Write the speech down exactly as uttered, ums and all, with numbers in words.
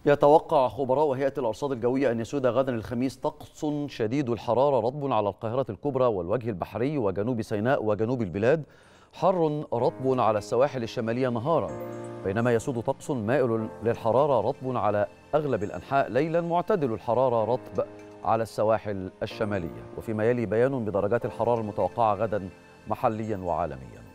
يتوقع خبراء هيئة الأرصاد الجوية أن يسود غدا الخميس طقس شديد الحرارة رطب على القاهرة الكبرى والوجه البحري وجنوب سيناء وجنوب البلاد، حر رطب على السواحل الشمالية نهارا، بينما يسود طقس مائل للحرارة رطب على أغلب الأنحاء ليلا، معتدل الحرارة رطب على السواحل الشمالية. وفيما يلي بيان بدرجات الحرارة المتوقعة غدا محليا وعالميا.